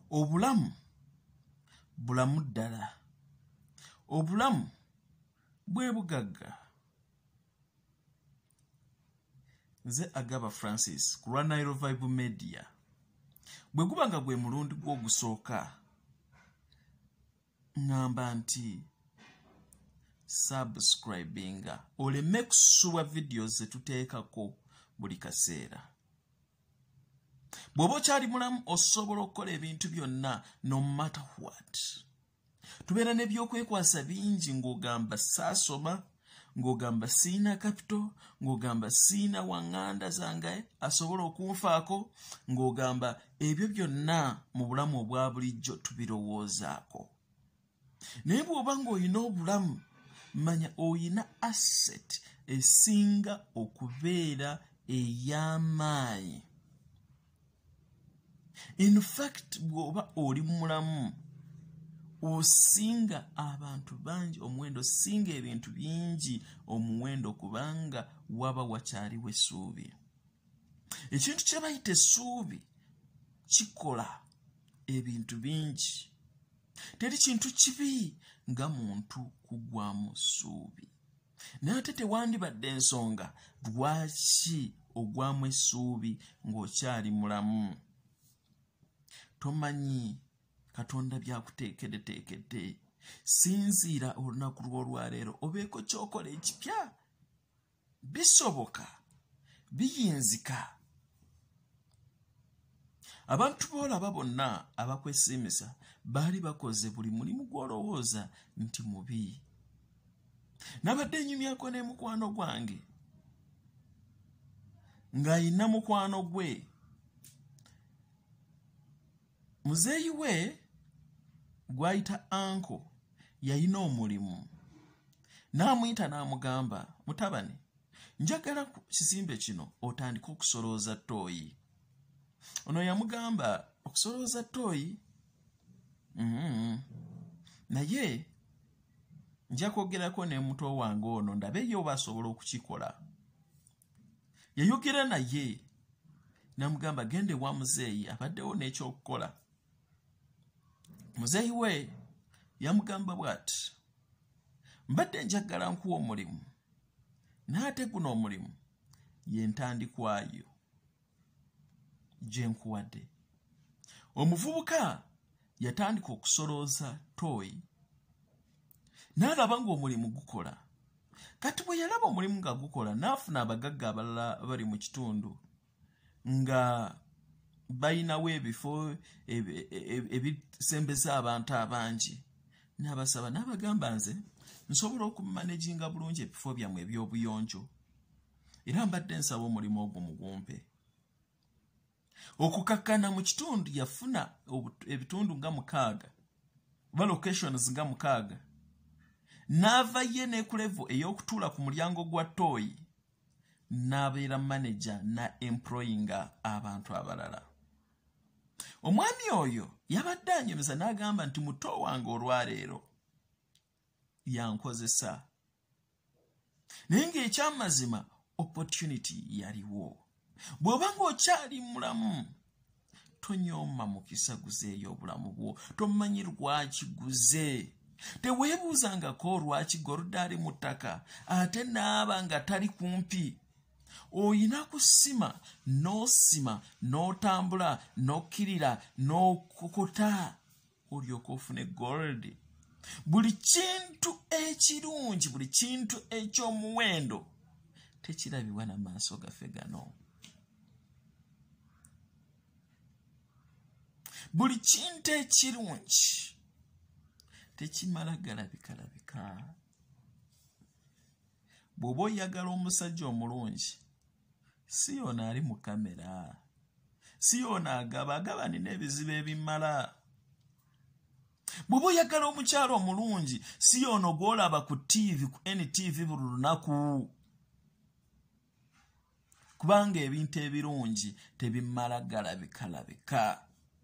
Obulamu bulamu ddala. Obulamu bwe bugagga. Nze Agaba Francis ku lwa Nile Vibe Media. Bwe guba nga gwe mulundi gw'ogusooka ngamba nti subscribinga oleme kusuwa videos ze tuteekako buli kaseera. Bw'oba okyali mulamu osobola okukola ebintu byonna no matter what. Tubeera n'ebyokwekwasa bingi ng'ogamba saasoma, ng'ogamba siina kapito, ng'ogamba siina waŋŋanda zange asobola okunfaako, ng'ogamba ebyo byonna mu bulamu obwa bulijjo tubirowoozaako. Naye bw'oba ng'olina obulamu, manya oyina asset esinga okubeera ey'amaanyi. In fact, bw'oba oli mulamu, osinga abantu bangi omuwendo, singa ebintu bingi omuwendo, kubanga waba wakyaliwo essuubi. Ekintu kye bayita essuubi kikola ebintu bingi. Teri kintu kibi nga muntu kugwamu ssuubi. Naye ate tewandibadde ensonga lwaki ogwamu essuubi ng'okyali mulamu. Tomanyi Katonda byakuteekedde. Sinziira olunaku lw'olwaleero obeeko kyokola ekipya. Bisoboka, biyinzika. Abantu boolaba bonna abakwesiimisa baali bakoze buli mulimu gw'olowooza nti mubi. Nabadde nyumyako ne mukwano gwange ng'ayina mukwano gwe. Muzeeyi we gw'ayita anko yayina omulimu. N'amuyita n'amugamba, mutabani, njagala ku kisimbe kino otandika okusolooza ttooyi. Ono yamugamba, okusolooza ttooyi? Naye nja kwogerako ne muto wange ono ndabe ye oba asobola okukikola. Yayogera naye n'amugamba, gende wa muzeeyi abaddewo n'ekyokukola. Muzeeyi we yamugamba bw'ati, mbadde njagala nkuwa omulimu, n'ate guno omulimu ye ntandikwayo gye nkuwadde. Omuvubuka yatandika okusolooza ttooyi, n'alaba ng'omulimu gukola. Kati bwe yalaba omulimu nga gukola, n'afuna abagagga abalala bali mu kitundu nga bayinawo ebifo ebisembeza abantu abangi. N'abasaba, n'abagamba, nze nsobola okumanaginga bulungi ebifo byammwe eby'obuyonjo, era mbadde nsaba omulimu ogwo mugumpe. Okukakkana mu kitundu yafuna ebitundu nga 6, oba locations nga 6. N'ava ye ne ku level ey'okutuula ku mulyango gwa ttooyi, n'abeera manager na employinga abantu abalala. Omwami oyo yabadde anyumiza n'agamba nti muto wange olwaleero yankozesa. Naye ng'ekyamazima opportunity yaliwo. Bw'oba ng'okyali mulamu, tonyooma mukisa guzeeyo obulamu bwo. Tomanyi lwaki guze. Teweebuuzangako lwaki goludaali mu ttaka ate n'aba nga tali kumpi. Oyina kusima, n'osima, n'otambula, n'okkirira, n'okokota, olyoka ofune gold. Buli kintu ekirungi, buli kintu eky'omuwendo tekirabibwa n'amaaso gaffe gano. Buli kintu ekirungi tekimala galabika. Bw'oba oyagala omusajja omulungi, si yono ali mu kamera, si yono agaba nina ebizibu ebimala. Bw'oba oyagala omukyalo omulungi, si yono gw'olaba ku TV, ku NTV buli lunaku. Kubanga ebintu ebirungi tebimala galabika.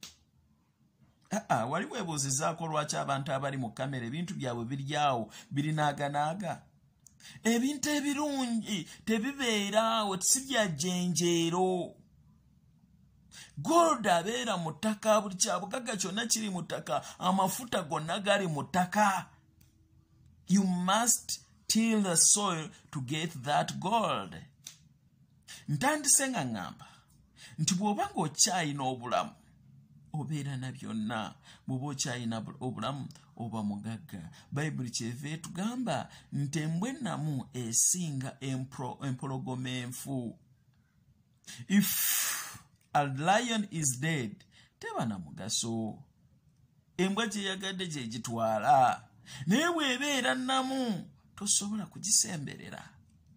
Wali weebuuzizaako lwaki abantu abali mu kamera ebintu byabwe biryawo birinaaganaaga? Ebintu ebirungi tebibeeraawo, si bya jjenjeero. Gold abeera mu ttaka, buli kyabugagga kyonna kiri mu ttaka, amafuta gonna gali mu ttaka. You must till the soil to get that gold. Ntandise nga ngamba nti bw'oba ng'okyayina obulamu obeera na byonna. Bw'oba okyayina obulamu oba mugagga. Bayibuli kyeva etugamba nti embwa ennamu esinga empologoma enfu. If a lion is dead, teba na mugaso. Embwa gyeyagadde gye gitwala. Naye bw'ebeera nnamu tosobola kugisemberera.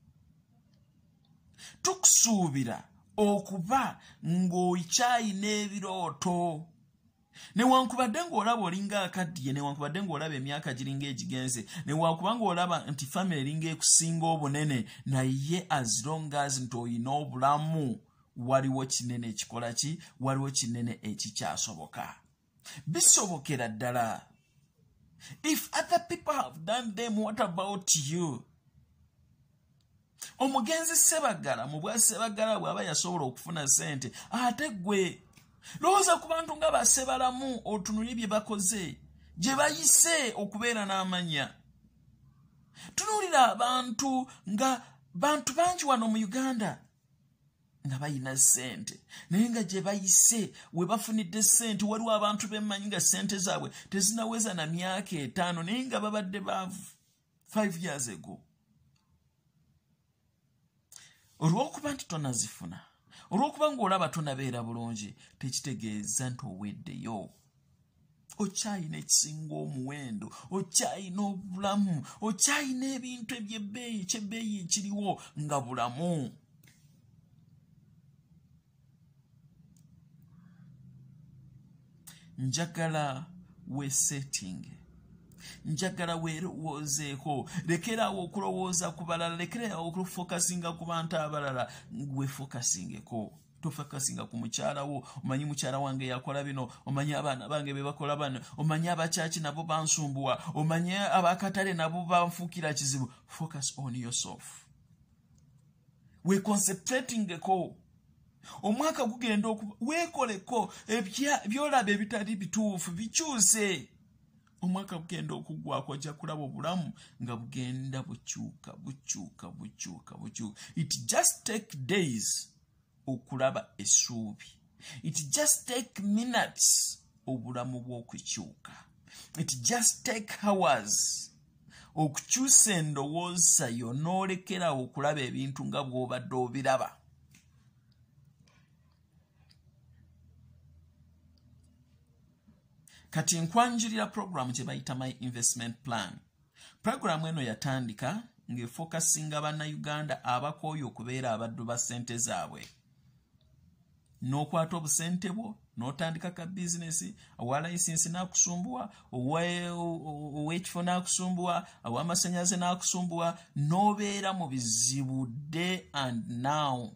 Tukusuubira okuba ng'okyayina ebirooto. Newankubadde ng'olaba olinga akaddiye, newankubadde ng'olaba emyaka giringa egigenze, newankubadde ng'olaba nti family eringa ekusinga obunene, naye as long as nti oyina obulamu, waliwo kinene ekikola ki? Waliwo kinene ekikyasoboka. Bisobokera ddala. If other people have done them, what about you? Omugenzi Sebagala mu bwa Sebagala bw'aba yasobola okufuna ssente, ate gwe lowooza ku bantu nga basebalamu otunulye bye bakoze, gye bayise okubeera n'amanya. Tunuulira abantu nga bantu bangi wano mu Uganda nga bayina ssente, naye nga gye bayise we bafunidde ssente waliwo abantu bemmanyi nga ssente zaabwe tezinaweza na myaka 5 naye nga babadde baavu 5 years ago. Olw'okuba nti tonazifuna, olw'okuba ng'olaba tonabeera bulungi, tekitegeeza nti oweddeyo. Okyayina ekisinga omuwendo, okyayina obulamu, okyayina ebintu eby'ebbeeyi, ky'ebbeeyi ekiriwo nga bulamu. Njagala weesettinge. Njagala weerowoozeeko. Lekeraawo okulowooza ku balala, lekeraawo okufokasinga ku bantu abalala, weefokasingeko. Tofokasinga ku mukyala wo. Omanyi mukyala wange yakola bino, omanyi abaana bange be bakola bano, omanyi abakyaki nabo bansumbuwa, omanyi abakatale nabo banfuukira kizibu. Focus on yourself. Weeconcentratingeko. Omwaka gugenda weekoleko byolaba ebitali bituufu bikyuse. Omwaka gugenda okugwako ojja kulaba obulamu nga bugenda bukyuka. It just take days okulaba essuubi. It just take minutes obulamu bw'okukyuka. It just take hours okukyusa endowooza yo n'olekerawo okulaba ebintu nga bw'obadde obiraba. Kati nkwanjulira program gye bayita My Investment Plan. Program eno yatandika ng'efokasinga bannayuganda abakooye okubeera abaddu ba ssente zaabwe. N'okwata obusente bwo, n'otandika ka bizinesi, owa layisinsi n'akusumbuwa, ow'ekifo n'akusumbuwa, ow'amasannyalaze n'akusumbuwa, n'obeera mu bizibu day and now.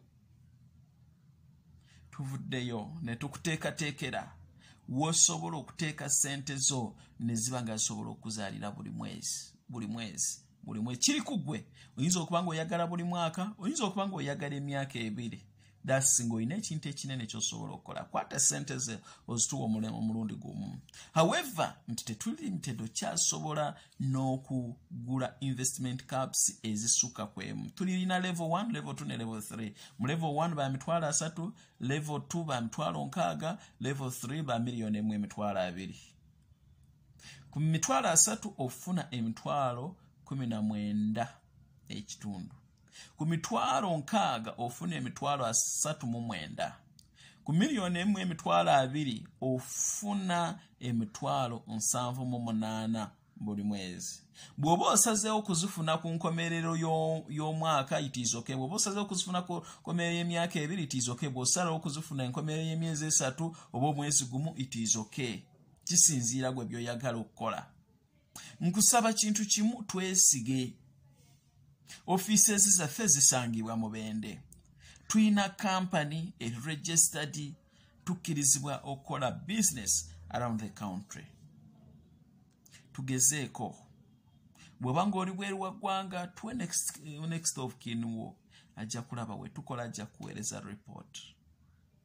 Tuvuddeyo ne tukuteekateekera w'osobola okuteeka ssente zo ne ziba nga zisobola okuzaalira buli mwezi. Kiri ku ggwe. Oyinza okuba ng'oyagala buli mwaka, oyinza okuba ng'oyagala emyaka 2. That's ng'olina ekintu ekinene ky'osobola okukola. Kwata ssente ze ozituwa omulundi gumu. However, nti tetuli limited, okyasobola n'okugula investment caps ezisukka ku emu. Tulina level 1, level 2 ne level 3. Mu level 1 ba mitwalo 3, level 2 ba mitwalo 6, level 3 ba miliyoni 1.2. Ku mitwalo 3 ofuna emitwalo 19 ekitundu. Ku mitwalo 6 ofuna emitwalo 39. Ku miliyoni 1.2 ofuna emitwalo 78 buli mwezi. Bw'oba osazeewo okuzifuna ku nkomerero y'omwaka itiizoke. Bw'oba osazeewo okuzifuna ku nkomerero y'emyaka 2 itiizoke. Bw'osalawo okuzifuna enkomerero y'emyezi 3 oba omwezi gumu itiizoke. Kisinziira gwe by'oyagala okukola. Nkusaba kintu kimu, twesige. Offices zaffe zisangibwa mu Bende. Tuyina company registered tukkirizibwa okukola business around the country. Tugezeeko. Bw'oba ng'oli bweru wa ggwanga, tuwe next of kin wo ajja kulaba we tukola, ajja kuweereza report.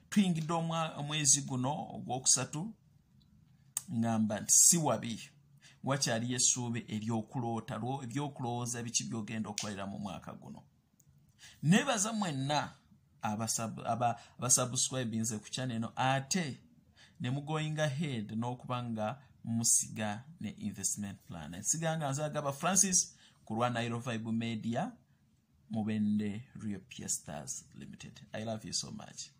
tuyingidde omwezi guno ogwokusatu ngamba nti si wabi wakyaliyo essuubi ery'okuloota ebyokulowooza biki byogenda okukolera mu mwaka guno. Nebaza mwenna abasubscribinze ku channel eno ate ne going ahead n'okuba nga musiga ne investment plan. Nsiganga nzagaba Francis ku lwa Nairo Vibe Media Mubende Real Stars Limited. I love you so much.